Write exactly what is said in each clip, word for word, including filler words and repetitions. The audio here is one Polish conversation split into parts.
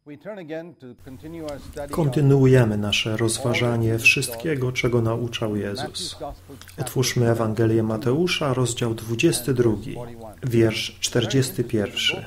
Kontynuujemy nasze rozważanie wszystkiego, czego nauczał Jezus. Otwórzmy Ewangelię Mateusza, rozdział dwudziesty drugi, wiersz czterdziesty pierwszy.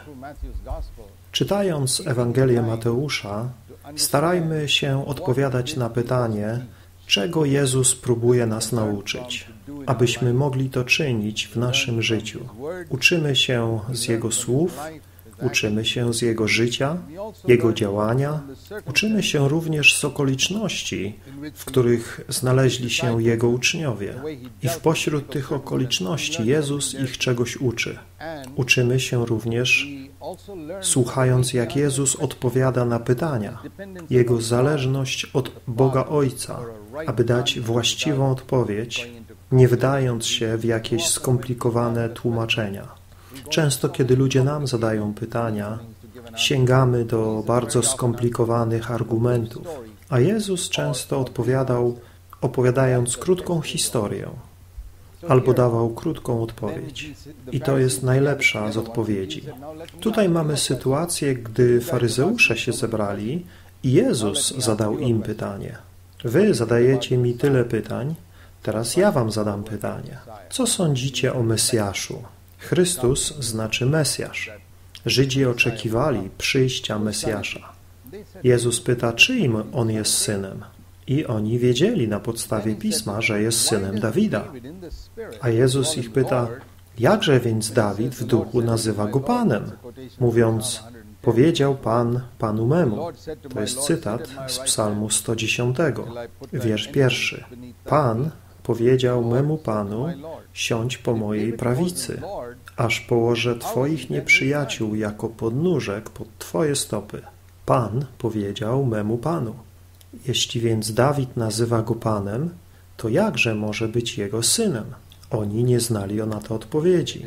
Czytając Ewangelię Mateusza, starajmy się odpowiadać na pytanie, czego Jezus próbuje nas nauczyć, abyśmy mogli to czynić w naszym życiu. Uczymy się z Jego słów, uczymy się z Jego życia, Jego działania, uczymy się również z okoliczności, w których znaleźli się Jego uczniowie. I w pośród tych okoliczności Jezus ich czegoś uczy. Uczymy się również, słuchając, jak Jezus odpowiada na pytania, Jego zależność od Boga Ojca, aby dać właściwą odpowiedź, nie wdając się w jakieś skomplikowane tłumaczenia. Często, kiedy ludzie nam zadają pytania, sięgamy do bardzo skomplikowanych argumentów, a Jezus często odpowiadał, opowiadając krótką historię, albo dawał krótką odpowiedź. I to jest najlepsza z odpowiedzi. Tutaj mamy sytuację, gdy faryzeusze się zebrali i Jezus zadał im pytanie. Wy zadajecie mi tyle pytań, teraz ja wam zadam pytanie. Co sądzicie o Mesjaszu? Chrystus znaczy Mesjasz. Żydzi oczekiwali przyjścia Mesjasza. Jezus pyta, czyim on jest synem. I oni wiedzieli na podstawie Pisma, że jest synem Dawida. A Jezus ich pyta, jakże więc Dawid w duchu nazywa go Panem? Mówiąc, powiedział Pan Panu memu. To jest cytat z Psalmu sto dziesiątego, wiersz pierwszy. Pan powiedział memu Panu, siądź po mojej prawicy, aż położę Twoich nieprzyjaciół jako podnóżek pod Twoje stopy. Pan powiedział memu Panu. Jeśli więc Dawid nazywa go Panem, to jakże może być jego synem? Oni nie znali na to odpowiedzi.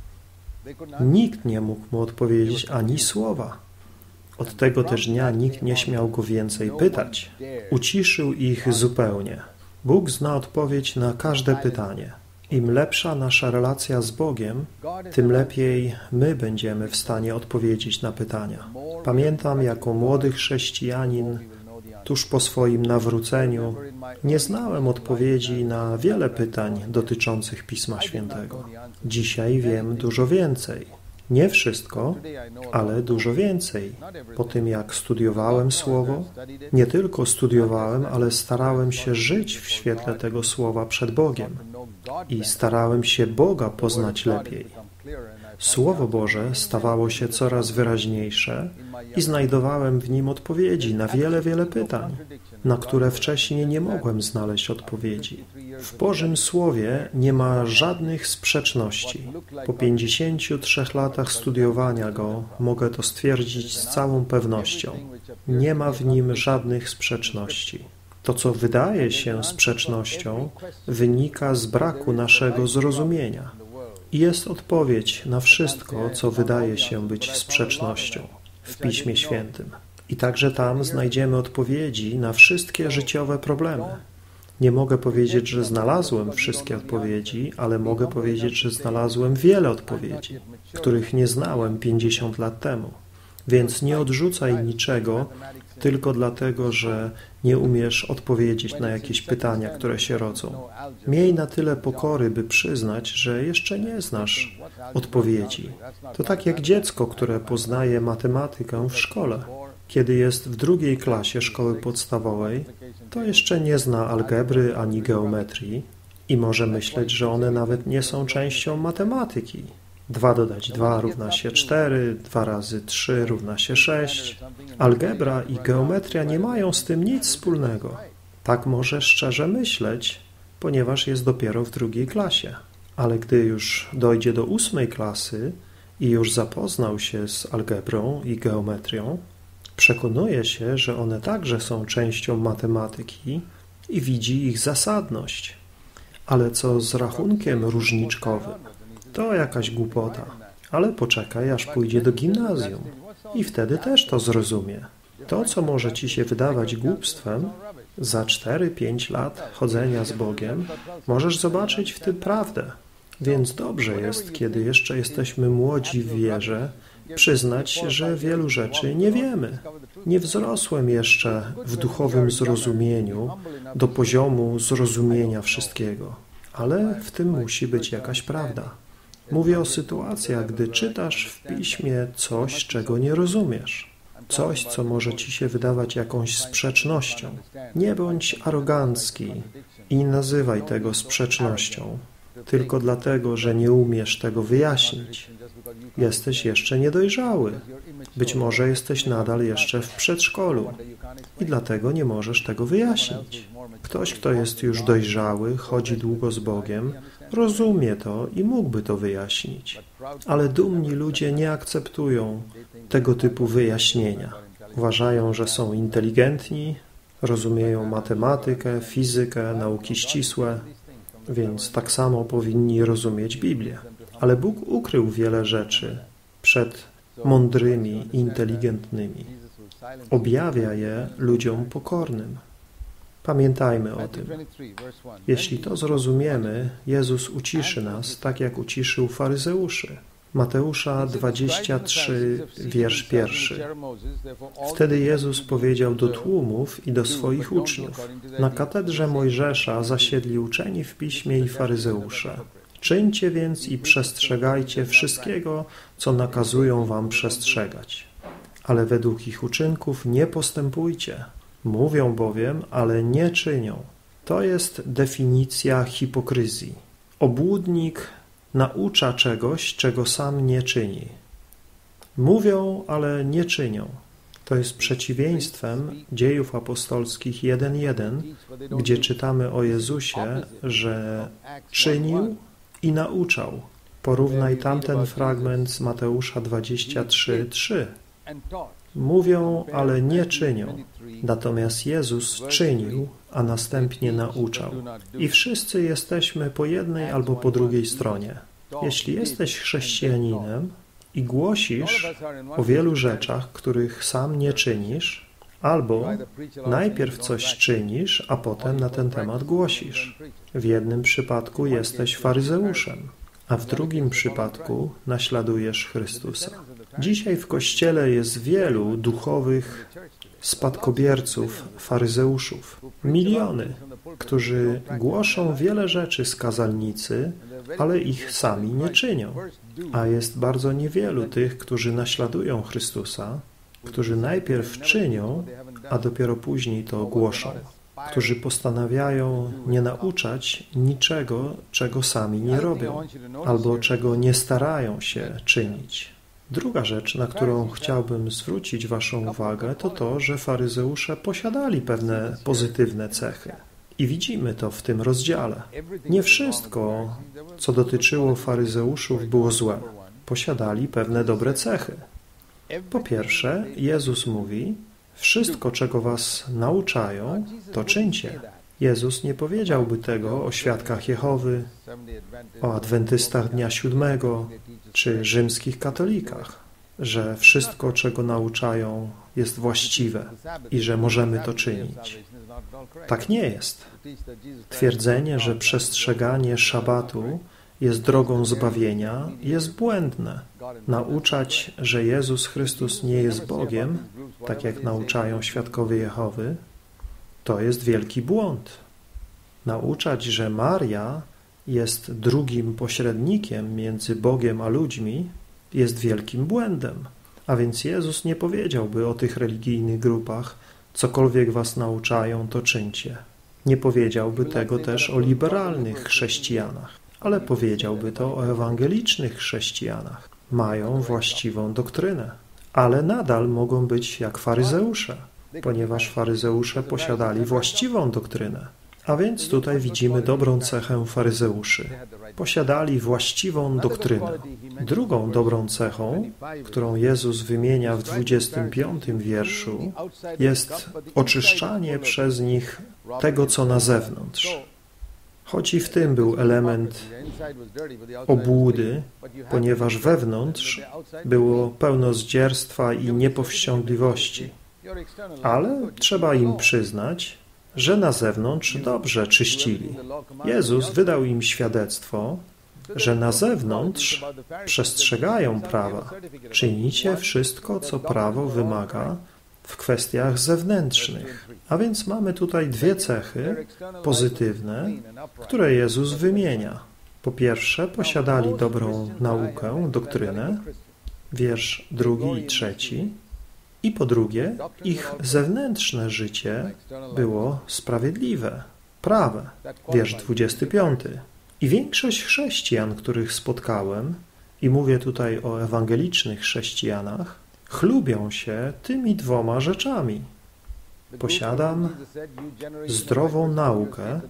Nikt nie mógł mu odpowiedzieć ani słowa. Od tego też dnia nikt nie śmiał go więcej pytać. Uciszył ich zupełnie. Bóg zna odpowiedź na każde pytanie. Im lepsza nasza relacja z Bogiem, tym lepiej my będziemy w stanie odpowiedzieć na pytania. Pamiętam, jako młody chrześcijanin, tuż po swoim nawróceniu, nie znałem odpowiedzi na wiele pytań dotyczących Pisma Świętego. Dzisiaj wiem dużo więcej. Nie wszystko, ale dużo więcej. Po tym, jak studiowałem Słowo, nie tylko studiowałem, ale starałem się żyć w świetle tego Słowa przed Bogiem i starałem się Boga poznać lepiej. Słowo Boże stawało się coraz wyraźniejsze i znajdowałem w nim odpowiedzi na wiele, wiele pytań, na które wcześniej nie mogłem znaleźć odpowiedzi. W Bożym Słowie nie ma żadnych sprzeczności. Po pięćdziesięciu trzech latach studiowania go mogę to stwierdzić z całą pewnością. Nie ma w nim żadnych sprzeczności. To, co wydaje się sprzecznością, wynika z braku naszego zrozumienia. I jest odpowiedź na wszystko, co wydaje się być sprzecznością w Piśmie Świętym. I także tam znajdziemy odpowiedzi na wszystkie życiowe problemy. Nie mogę powiedzieć, że znalazłem wszystkie odpowiedzi, ale mogę powiedzieć, że znalazłem wiele odpowiedzi, których nie znałem pięćdziesiąt lat temu. Więc nie odrzucaj niczego tylko dlatego, że nie umiesz odpowiedzieć na jakieś pytania, które się rodzą. Miej na tyle pokory, by przyznać, że jeszcze nie znasz odpowiedzi. To tak jak dziecko, które poznaje matematykę w szkole. Kiedy jest w drugiej klasie szkoły podstawowej, to jeszcze nie zna algebry ani geometrii i może myśleć, że one nawet nie są częścią matematyki. Dwa dodać dwa równa się cztery, dwa razy trzy równa się sześć. Algebra i geometria nie mają z tym nic wspólnego. Tak może szczerze myśleć, ponieważ jest dopiero w drugiej klasie. Ale gdy już dojdzie do ósmej klasy i już zapoznał się z algebrą i geometrią, przekonuje się, że one także są częścią matematyki i widzi ich zasadność. Ale co z rachunkiem różniczkowym? To jakaś głupota, ale poczekaj, aż pójdzie do gimnazjum i wtedy też to zrozumie. To, co może ci się wydawać głupstwem, za cztery pięć lat chodzenia z Bogiem możesz zobaczyć w tym prawdę. Więc dobrze jest, kiedy jeszcze jesteśmy młodzi w wierze przyznać, że wielu rzeczy nie wiemy. Nie wzrosłem jeszcze w duchowym zrozumieniu do poziomu zrozumienia wszystkiego, ale w tym musi być jakaś prawda. Mówię o sytuacjach, gdy czytasz w Piśmie coś, czego nie rozumiesz. Coś, co może ci się wydawać jakąś sprzecznością. Nie bądź arogancki i nie nazywaj tego sprzecznością, tylko dlatego, że nie umiesz tego wyjaśnić. Jesteś jeszcze niedojrzały. Być może jesteś nadal jeszcze w przedszkolu i dlatego nie możesz tego wyjaśnić. Ktoś, kto jest już dojrzały, chodzi długo z Bogiem, rozumie to i mógłby to wyjaśnić. Ale dumni ludzie nie akceptują tego typu wyjaśnienia. Uważają, że są inteligentni, rozumieją matematykę, fizykę, nauki ścisłe, więc tak samo powinni rozumieć Biblię. Ale Bóg ukrył wiele rzeczy przed mądrymi i inteligentnymi. Objawia je ludziom pokornym. Pamiętajmy o tym. Jeśli to zrozumiemy, Jezus uciszy nas, tak jak uciszył faryzeuszy. Mateusza dwadzieścia trzy, wiersz pierwszy. Wtedy Jezus powiedział do tłumów i do swoich uczniów: na katedrze Mojżesza zasiedli uczeni w piśmie i faryzeusze. Czyńcie więc i przestrzegajcie wszystkiego, co nakazują wam przestrzegać. Ale według ich uczynków nie postępujcie. Mówią bowiem, ale nie czynią. To jest definicja hipokryzji. Obłudnik naucza czegoś, czego sam nie czyni. Mówią, ale nie czynią. To jest przeciwieństwem Dziejów Apostolskich jeden jeden, gdzie czytamy o Jezusie, że czynił i nauczał. Porównaj tamten fragment z Mateusza dwadzieścia trzy, trzy. Mówią, ale nie czynią. Natomiast Jezus czynił, a następnie nauczał. I wszyscy jesteśmy po jednej albo po drugiej stronie. Jeśli jesteś chrześcijaninem i głosisz o wielu rzeczach, których sam nie czynisz, albo najpierw coś czynisz, a potem na ten temat głosisz. W jednym przypadku jesteś faryzeuszem, a w drugim przypadku naśladujesz Chrystusa. Dzisiaj w Kościele jest wielu duchowych spadkobierców, faryzeuszów. Miliony, którzy głoszą wiele rzeczy z kazalnicy, ale ich sami nie czynią. A jest bardzo niewielu tych, którzy naśladują Chrystusa, którzy najpierw czynią, a dopiero później to głoszą. Którzy postanawiają nie nauczać niczego, czego sami nie robią, albo czego nie starają się czynić. Druga rzecz, na którą chciałbym zwrócić waszą uwagę, to to, że faryzeusze posiadali pewne pozytywne cechy. I widzimy to w tym rozdziale. Nie wszystko, co dotyczyło faryzeuszów, było złe. Posiadali pewne dobre cechy. Po pierwsze, Jezus mówi: wszystko, czego was nauczają, to czyńcie. Jezus nie powiedziałby tego o świadkach Jehowy, o adwentystach dnia siódmego czy rzymskich katolikach, że wszystko, czego nauczają, jest właściwe i że możemy to czynić. Tak nie jest. Twierdzenie, że przestrzeganie szabatu jest drogą zbawienia, jest błędne. Nauczać, że Jezus Chrystus nie jest Bogiem, tak jak nauczają świadkowie Jehowy, to jest wielki błąd. Nauczać, że Maria jest drugim pośrednikiem między Bogiem a ludźmi, jest wielkim błędem. A więc Jezus nie powiedziałby o tych religijnych grupach: cokolwiek was nauczają, to czyńcie. Nie powiedziałby tego też o liberalnych chrześcijanach, ale powiedziałby to o ewangelicznych chrześcijanach. Mają właściwą doktrynę, ale nadal mogą być jak faryzeusze, ponieważ faryzeusze posiadali właściwą doktrynę. A więc tutaj widzimy dobrą cechę faryzeuszy. Posiadali właściwą doktrynę. Drugą dobrą cechą, którą Jezus wymienia w dwudziestym piątym wierszu, jest oczyszczanie przez nich tego, co na zewnątrz. Choć i w tym był element obłudy, ponieważ wewnątrz było pełno zdzierstwa i niepowściągliwości. Ale trzeba im przyznać, że na zewnątrz dobrze czyścili. Jezus wydał im świadectwo, że na zewnątrz przestrzegają prawa. Czynicie wszystko, co prawo wymaga w kwestiach zewnętrznych. A więc mamy tutaj dwie cechy pozytywne, które Jezus wymienia. Po pierwsze, posiadali dobrą naukę, doktrynę, wiersz drugi i trzeci. I po drugie, ich zewnętrzne życie było sprawiedliwe, prawe, wiersz dwudziesty piąty. I większość chrześcijan, których spotkałem, i mówię tutaj o ewangelicznych chrześcijanach, chlubią się tymi dwoma rzeczami. Posiadam zdrową naukę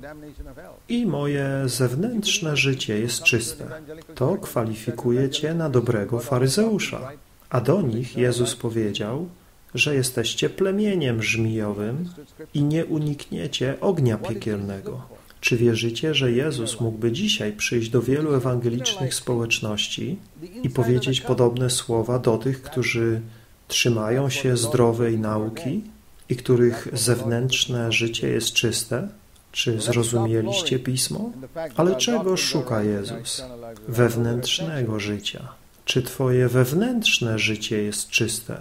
i moje zewnętrzne życie jest czyste. To kwalifikuje cię na dobrego faryzeusza. A do nich Jezus powiedział, że jesteście plemieniem żmijowym i nie unikniecie ognia piekielnego. Czy wierzycie, że Jezus mógłby dzisiaj przyjść do wielu ewangelicznych społeczności i powiedzieć podobne słowa do tych, którzy trzymają się zdrowej nauki i których zewnętrzne życie jest czyste? Czy zrozumieliście Pismo? Ale czego szuka Jezus? Wewnętrznego życia. Czy twoje wewnętrzne życie jest czyste?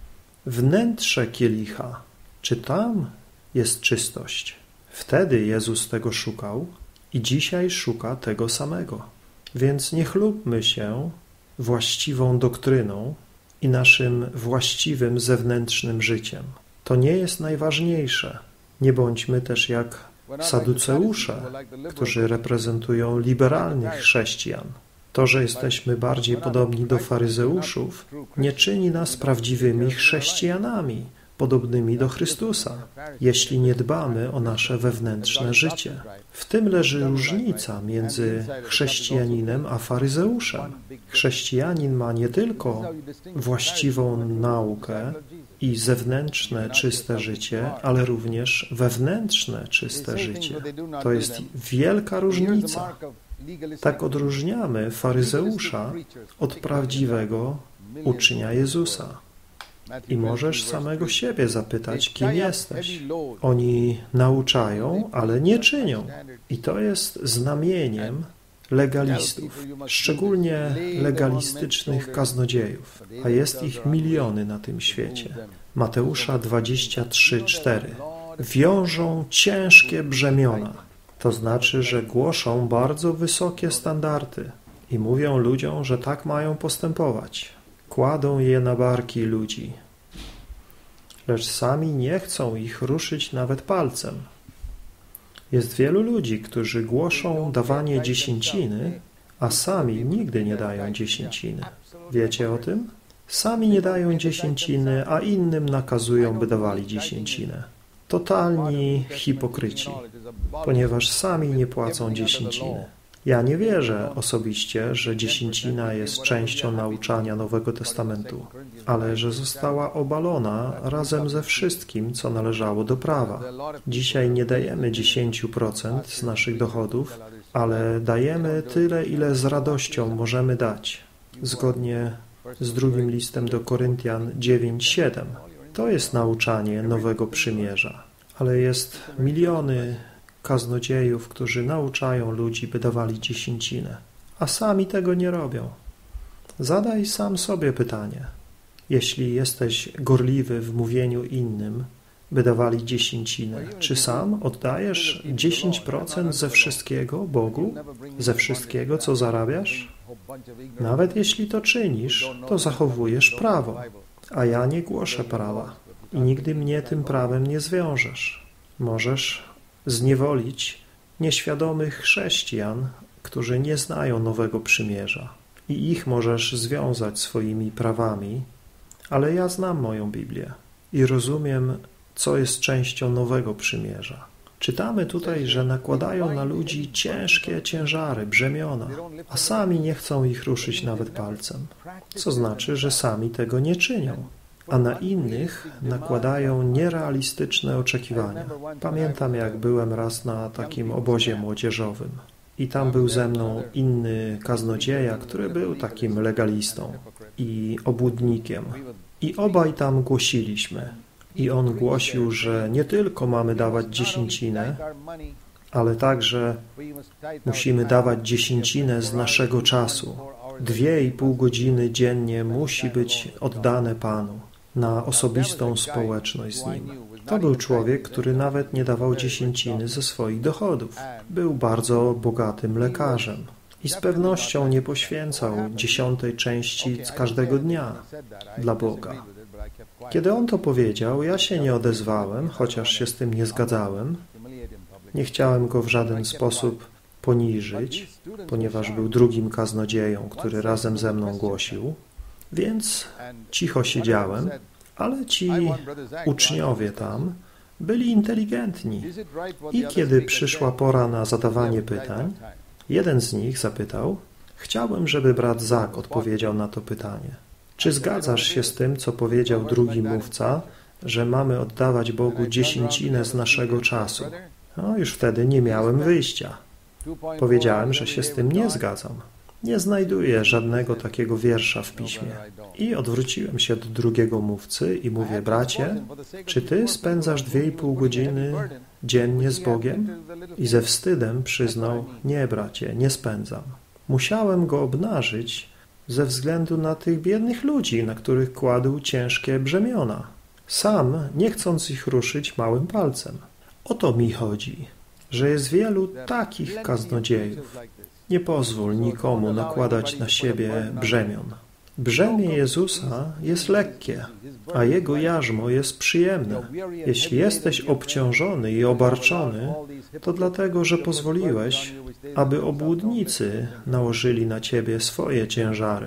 Wnętrze kielicha, czy tam jest czystość? Wtedy Jezus tego szukał i dzisiaj szuka tego samego. Więc nie chlubmy się właściwą doktryną i naszym właściwym zewnętrznym życiem. To nie jest najważniejsze. Nie bądźmy też jak saduceusze, którzy reprezentują liberalnych chrześcijan. To, że jesteśmy bardziej podobni do faryzeuszów, nie czyni nas prawdziwymi chrześcijanami, podobnymi do Chrystusa, jeśli nie dbamy o nasze wewnętrzne życie. W tym leży różnica między chrześcijaninem a faryzeuszem. Chrześcijanin ma nie tylko właściwą naukę i zewnętrzne, czyste życie, ale również wewnętrzne, czyste życie. To jest wielka różnica. Tak odróżniamy faryzeusza od prawdziwego ucznia Jezusa. I możesz samego siebie zapytać, kim jesteś. Oni nauczają, ale nie czynią. I to jest znamieniem legalistów, szczególnie legalistycznych kaznodziejów, a jest ich miliony na tym świecie. Mateusza dwadzieścia trzy, cztery. Wiążą ciężkie brzemiona. To znaczy, że głoszą bardzo wysokie standardy i mówią ludziom, że tak mają postępować. Kładą je na barki ludzi, lecz sami nie chcą ich ruszyć nawet palcem. Jest wielu ludzi, którzy głoszą dawanie dziesięciny, a sami nigdy nie dają dziesięciny. Wiecie o tym? Sami nie dają dziesięciny, a innym nakazują, by dawali dziesięcinę. Totalni hipokryci, ponieważ sami nie płacą dziesięciny. Ja nie wierzę osobiście, że dziesięcina jest częścią nauczania Nowego Testamentu, ale że została obalona razem ze wszystkim, co należało do prawa. Dzisiaj nie dajemy dziesięć procent z naszych dochodów, ale dajemy tyle, ile z radością możemy dać, zgodnie z drugim listem do Koryntian dziewięć, siedem. To jest nauczanie Nowego Przymierza, ale jest miliony kaznodziejów, którzy nauczają ludzi, by dawali dziesięcinę, a sami tego nie robią. Zadaj sam sobie pytanie. Jeśli jesteś gorliwy w mówieniu innym, by dawali dziesięcinę, czy sam oddajesz dziesięć procent ze wszystkiego Bogu? Ze wszystkiego, co zarabiasz? Nawet jeśli to czynisz, to zachowujesz prawo, a ja nie głoszę prawa i nigdy mnie tym prawem nie zwiążesz. Możesz zniewolić nieświadomych chrześcijan, którzy nie znają Nowego Przymierza i ich możesz związać swoimi prawami, ale ja znam moją Biblię i rozumiem, co jest częścią Nowego Przymierza. Czytamy tutaj, że nakładają na ludzi ciężkie ciężary, brzemiona, a sami nie chcą ich ruszyć nawet palcem, co znaczy, że sami tego nie czynią, a na innych nakładają nierealistyczne oczekiwania. Pamiętam, jak byłem raz na takim obozie młodzieżowym i tam był ze mną inny kaznodzieja, który był takim legalistą i obłudnikiem. I obaj tam głosiliśmy. I on głosił, że nie tylko mamy dawać dziesięcinę, ale także musimy dawać dziesięcinę z naszego czasu. Dwie i pół godziny dziennie musi być oddane Panu na osobistą społeczność z Nim. To był człowiek, który nawet nie dawał dziesięciny ze swoich dochodów. Był bardzo bogatym lekarzem i z pewnością nie poświęcał dziesiątej części z każdego dnia dla Boga. Kiedy on to powiedział, ja się nie odezwałem, chociaż się z tym nie zgadzałem. Nie chciałem go w żaden sposób poniżyć, ponieważ był drugim kaznodzieją, który razem ze mną głosił, więc cicho siedziałem, ale ci uczniowie tam byli inteligentni i kiedy przyszła pora na zadawanie pytań, jeden z nich zapytał: chciałbym, żeby brat Zak odpowiedział na to pytanie. Czy zgadzasz się z tym, co powiedział drugi mówca, że mamy oddawać Bogu dziesięcinę z naszego czasu? No, już wtedy nie miałem wyjścia. Powiedziałem, że się z tym nie zgadzam. Nie znajduję żadnego takiego wiersza w piśmie. I odwróciłem się do drugiego mówcy i mówię: bracie, czy ty spędzasz dwie i pół godziny dziennie z Bogiem? I ze wstydem przyznał: nie, bracie, nie spędzam. Musiałem go obnażyć ze względu na tych biednych ludzi, na których kładł ciężkie brzemiona. Sam, nie chcąc ich ruszyć małym palcem. O to mi chodzi, że jest wielu takich kaznodziejów. Nie pozwól nikomu nakładać na siebie brzemion. Brzemię Jezusa jest lekkie, a Jego jarzmo jest przyjemne. Jeśli jesteś obciążony i obarczony, to dlatego, że pozwoliłeś, aby obłudnicy nałożyli na ciebie swoje ciężary,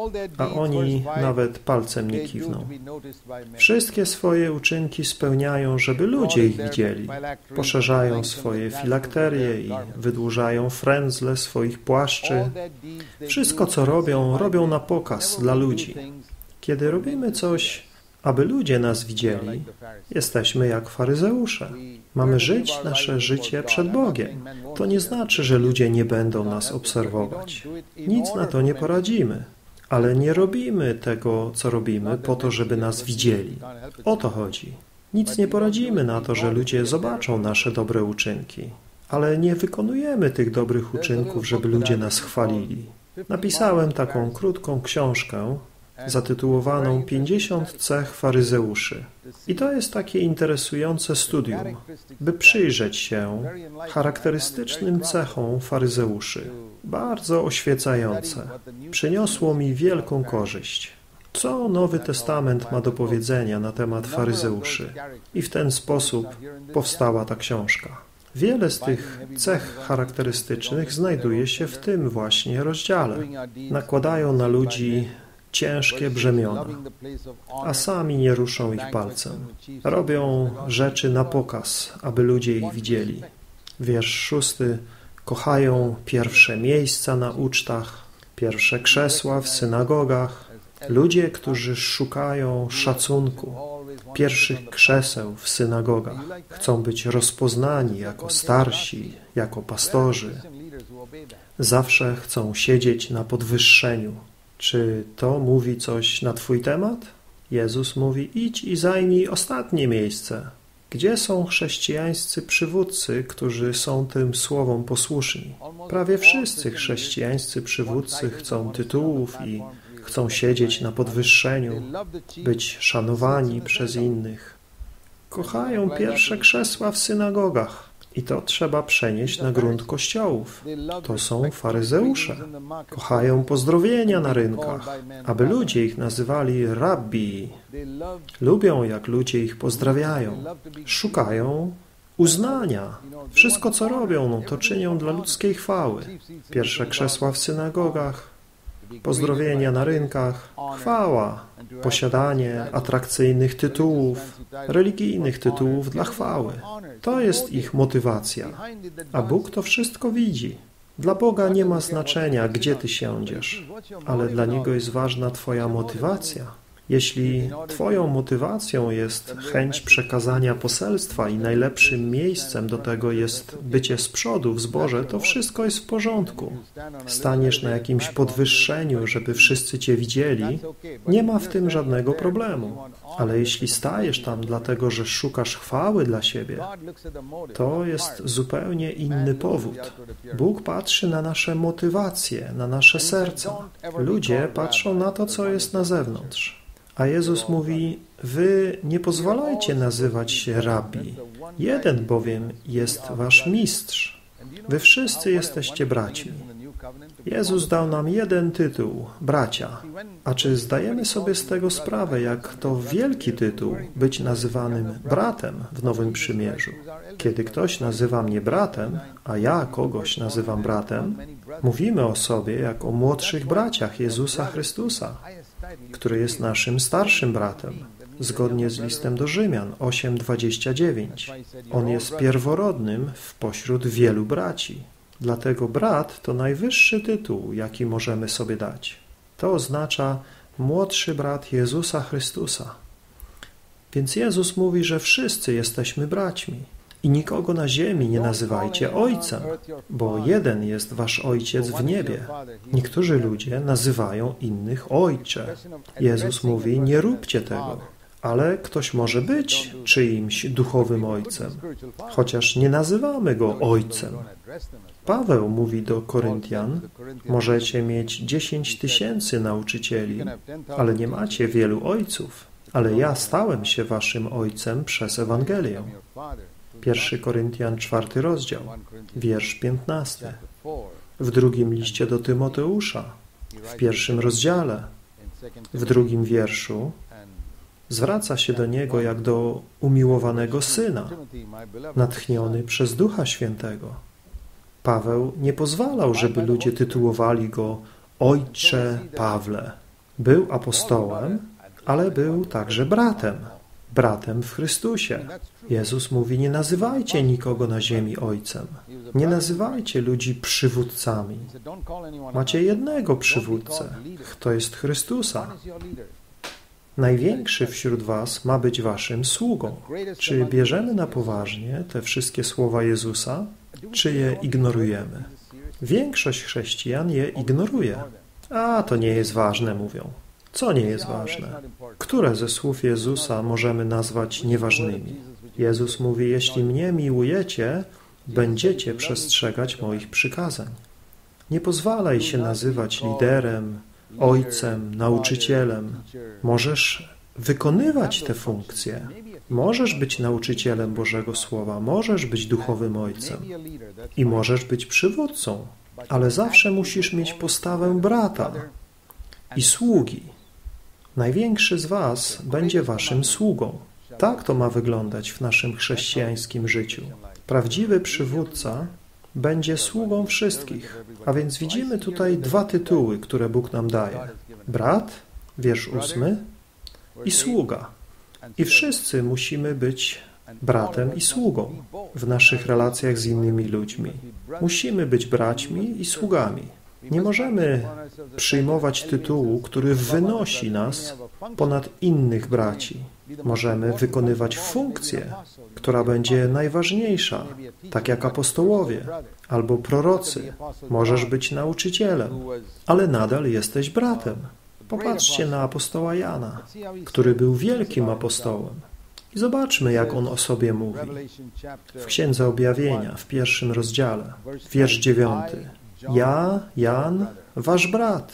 a oni nawet palcem nie kiwną. Wszystkie swoje uczynki spełniają, żeby ludzie ich widzieli. Poszerzają swoje filakterie i wydłużają frędzle swoich płaszczy. Wszystko, co robią, robią na pokaz dla ludzi. Kiedy robimy coś, aby ludzie nas widzieli, jesteśmy jak faryzeusze. Mamy żyć nasze życie przed Bogiem. To nie znaczy, że ludzie nie będą nas obserwować. Nic na to nie poradzimy. Ale nie robimy tego, co robimy, po to, żeby nas widzieli. O to chodzi. Nic nie poradzimy na to, że ludzie zobaczą nasze dobre uczynki. Ale nie wykonujemy tych dobrych uczynków, żeby ludzie nas chwalili. Napisałem taką krótką książkę zatytułowaną pięćdziesiąt cech faryzeuszy. I to jest takie interesujące studium, by przyjrzeć się charakterystycznym cechom faryzeuszy. Bardzo oświecające. Przyniosło mi wielką korzyść. Co Nowy Testament ma do powiedzenia na temat faryzeuszy? I w ten sposób powstała ta książka. Wiele z tych cech charakterystycznych znajduje się w tym właśnie rozdziale. Nakładają na ludzi ciężkie brzemiona, a sami nie ruszą ich palcem. Robią rzeczy na pokaz, aby ludzie ich widzieli. Wiersz szósty. Kochają pierwsze miejsca na ucztach, pierwsze krzesła w synagogach. Ludzie, którzy szukają szacunku, pierwszych krzeseł w synagogach, chcą być rozpoznani jako starsi, jako pastorzy. Zawsze chcą siedzieć na podwyższeniu. Czy to mówi coś na twój temat? Jezus mówi: idź i zajmij ostatnie miejsce. Gdzie są chrześcijańscy przywódcy, którzy są tym słowom posłuszni? Prawie wszyscy chrześcijańscy przywódcy chcą tytułów i chcą siedzieć na podwyższeniu, być szanowani przez innych. Kochają pierwsze krzesła w synagogach. I to trzeba przenieść na grunt kościołów. To są faryzeusze. Kochają pozdrowienia na rynkach, aby ludzie ich nazywali rabbi. Lubią, jak ludzie ich pozdrawiają. Szukają uznania. Wszystko, co robią, no, to czynią dla ludzkiej chwały. Pierwsze krzesła w synagogach, pozdrowienia na rynkach, chwała, posiadanie atrakcyjnych tytułów, religijnych tytułów dla chwały. To jest ich motywacja, a Bóg to wszystko widzi. Dla Boga nie ma znaczenia, gdzie ty siądziesz, ale dla Niego jest ważna twoja motywacja. Jeśli Twoją motywacją jest chęć przekazania poselstwa i najlepszym miejscem do tego jest bycie z przodu w zborze, to wszystko jest w porządku. Staniesz na jakimś podwyższeniu, żeby wszyscy Cię widzieli, nie ma w tym żadnego problemu. Ale jeśli stajesz tam dlatego, że szukasz chwały dla siebie, to jest zupełnie inny powód. Bóg patrzy na nasze motywacje, na nasze serca. Ludzie patrzą na to, co jest na zewnątrz. A Jezus mówi, wy nie pozwalajcie nazywać się rabbi. Jeden bowiem jest wasz mistrz. Wy wszyscy jesteście braćmi. Jezus dał nam jeden tytuł, bracia. A czy zdajemy sobie z tego sprawę, jak to wielki tytuł być nazywanym bratem w Nowym Przymierzu? Kiedy ktoś nazywa mnie bratem, a ja kogoś nazywam bratem, mówimy o sobie jak o młodszych braciach Jezusa Chrystusa, który jest naszym starszym bratem, zgodnie z listem do Rzymian osiem dwadzieścia dziewięć. On jest pierworodnym w pośród wielu braci. Dlatego brat to najwyższy tytuł, jaki możemy sobie dać. To oznacza młodszy brat Jezusa Chrystusa. Więc Jezus mówi, że wszyscy jesteśmy braćmi. I nikogo na ziemi nie nazywajcie ojcem, bo jeden jest wasz ojciec w niebie. Niektórzy ludzie nazywają innych ojcze. Jezus mówi, nie róbcie tego. Ale ktoś może być czyimś duchowym ojcem, chociaż nie nazywamy go ojcem. Paweł mówi do Koryntian, możecie mieć dziesięć tysięcy nauczycieli, ale nie macie wielu ojców. Ale ja stałem się waszym ojcem przez Ewangelię. Pierwszy Koryntian, czwarty rozdział, wiersz piętnasty. W drugim liście do Tymoteusza, w pierwszym rozdziale, w drugim wierszu, zwraca się do niego jak do umiłowanego syna, natchniony przez Ducha Świętego. Paweł nie pozwalał, żeby ludzie tytułowali go Ojcze Pawle. Był apostołem, ale był także bratem, bratem w Chrystusie. Jezus mówi, nie nazywajcie nikogo na ziemi ojcem. Nie nazywajcie ludzi przywódcami. Macie jednego przywódcę, to jest Chrystusa. Największy wśród was ma być waszym sługą. Czy bierzemy na poważnie te wszystkie słowa Jezusa, czy je ignorujemy? Większość chrześcijan je ignoruje. A, to nie jest ważne, mówią. Co nie jest ważne? Które ze słów Jezusa możemy nazwać nieważnymi? Jezus mówi, jeśli mnie miłujecie, będziecie przestrzegać moich przykazań. Nie pozwalaj się nazywać liderem, ojcem, nauczycielem. Możesz wykonywać te funkcje. Możesz być nauczycielem Bożego Słowa, możesz być duchowym ojcem i możesz być przywódcą, ale zawsze musisz mieć postawę brata i sługi. Największy z was będzie waszym sługą. Tak to ma wyglądać w naszym chrześcijańskim życiu. Prawdziwy przywódca będzie sługą wszystkich. A więc widzimy tutaj dwa tytuły, które Bóg nam daje. Brat, wiersz ósmy, i sługa. I wszyscy musimy być bratem i sługą w naszych relacjach z innymi ludźmi. Musimy być braćmi i sługami. Nie możemy przyjmować tytułu, który wynosi nas ponad innych braci. Możemy wykonywać funkcję, która będzie najważniejsza, tak jak apostołowie albo prorocy. Możesz być nauczycielem, ale nadal jesteś bratem. Popatrzcie na apostoła Jana, który był wielkim apostołem. I zobaczmy, jak on o sobie mówi. W Księdze Objawienia, w pierwszym rozdziale, wiersz dziewiąty. Ja, Jan, wasz brat,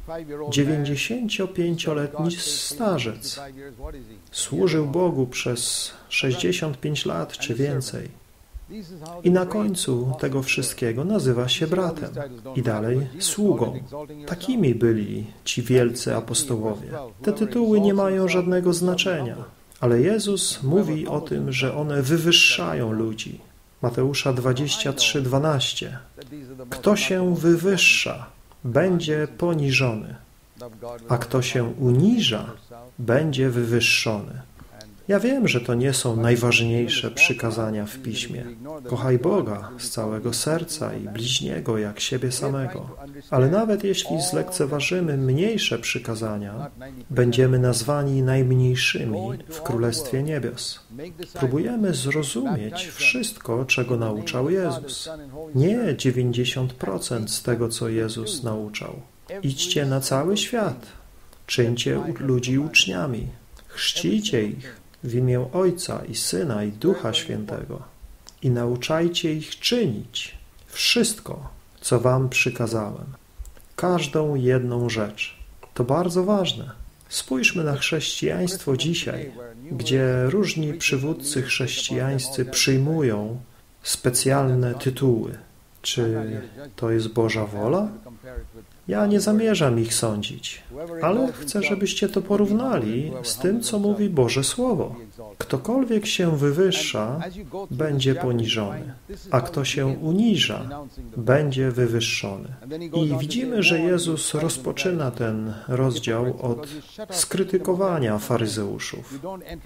dziewięćdziesięciopięcioletni starzec, służył Bogu przez sześćdziesiąt pięć lat czy więcej. I na końcu tego wszystkiego nazywa się bratem i dalej sługą. Takimi byli ci wielcy apostołowie. Te tytuły nie mają żadnego znaczenia, ale Jezus mówi o tym, że one wywyższają ludzi. Mateusza dwadzieścia trzy, dwanaście. Kto się wywyższa, będzie poniżony, a kto się uniża, będzie wywyższony. Ja wiem, że to nie są najważniejsze przykazania w Piśmie. Kochaj Boga z całego serca i bliźniego jak siebie samego. Ale nawet jeśli zlekceważymy mniejsze przykazania, będziemy nazwani najmniejszymi w Królestwie Niebios. Próbujemy zrozumieć wszystko, czego nauczał Jezus. Nie dziewięćdziesiąt procent z tego, co Jezus nauczał. Idźcie na cały świat. Czyńcie ludzi uczniami. Chrzcijcie ich w imię Ojca i Syna i Ducha Świętego i nauczajcie ich czynić wszystko, co wam przykazałem. Każdą jedną rzecz. To bardzo ważne. Spójrzmy na chrześcijaństwo dzisiaj, gdzie różni przywódcy chrześcijańscy przyjmują specjalne tytuły. Czy to jest Boża wola? Ja nie zamierzam ich sądzić, ale chcę, żebyście to porównali z tym, co mówi Boże Słowo. Ktokolwiek się wywyższa, będzie poniżony, a kto się uniża, będzie wywyższony. I widzimy, że Jezus rozpoczyna ten rozdział od skrytykowania faryzeuszów.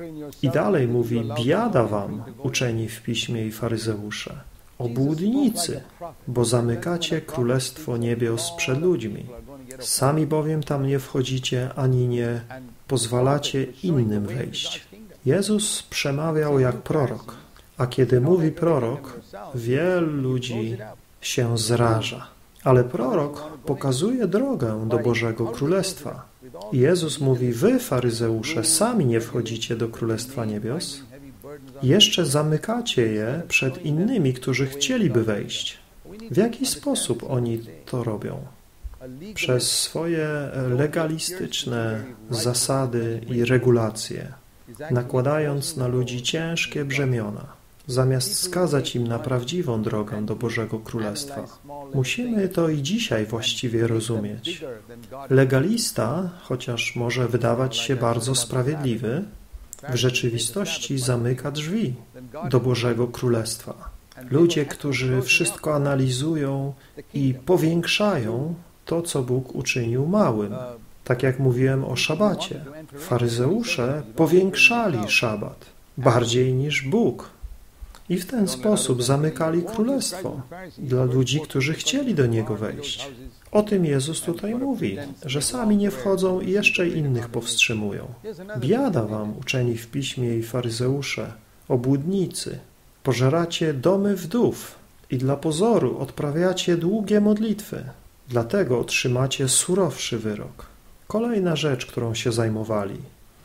I dalej mówi, biada wam, uczeni w Piśmie i faryzeusze, obłudnicy, bo zamykacie Królestwo Niebios przed ludźmi. Sami bowiem tam nie wchodzicie, ani nie pozwalacie innym wejść. Jezus przemawiał jak prorok, a kiedy mówi prorok, wielu ludzi się zraża. Ale prorok pokazuje drogę do Bożego Królestwa. I Jezus mówi, wy, faryzeusze, sami nie wchodzicie do Królestwa Niebios, jeszcze zamykacie je przed innymi, którzy chcieliby wejść. W jaki sposób oni to robią? Przez swoje legalistyczne zasady i regulacje, nakładając na ludzi ciężkie brzemiona, zamiast wskazać im na prawdziwą drogę do Bożego Królestwa. Musimy to i dzisiaj właściwie rozumieć. Legalista, chociaż może wydawać się bardzo sprawiedliwy, w rzeczywistości zamyka drzwi do Bożego Królestwa. Ludzie, którzy wszystko analizują i powiększają to, co Bóg uczynił małym. Tak jak mówiłem o szabacie. Faryzeusze powiększali szabat bardziej niż Bóg. I w ten sposób zamykali królestwo dla ludzi, którzy chcieli do niego wejść. O tym Jezus tutaj mówi, że sami nie wchodzą i jeszcze innych powstrzymują. Biada wam, uczeni w Piśmie i faryzeusze, obłudnicy, pożeracie domy wdów i dla pozoru odprawiacie długie modlitwy. Dlatego otrzymacie surowszy wyrok. Kolejna rzecz, którą się zajmowali.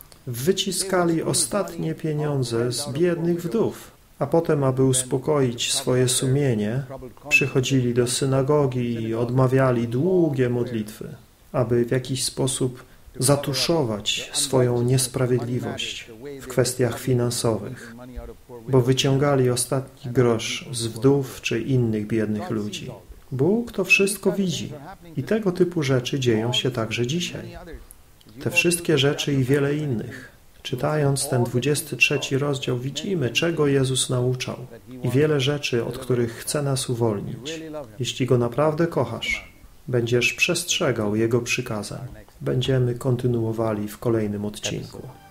Wyciskali ostatnie pieniądze z biednych wdów, a potem, aby uspokoić swoje sumienie, przychodzili do synagogi i odmawiali długie modlitwy, aby w jakiś sposób zatuszować swoją niesprawiedliwość w kwestiach finansowych, bo wyciągali ostatni grosz z wdów czy innych biednych ludzi. Bóg to wszystko widzi i tego typu rzeczy dzieją się także dzisiaj. Te wszystkie rzeczy i wiele innych. Czytając ten dwudziesty trzeci rozdział widzimy, czego Jezus nauczał i wiele rzeczy, od których chce nas uwolnić. Jeśli Go naprawdę kochasz, będziesz przestrzegał Jego przykazań. Będziemy kontynuowali w kolejnym odcinku.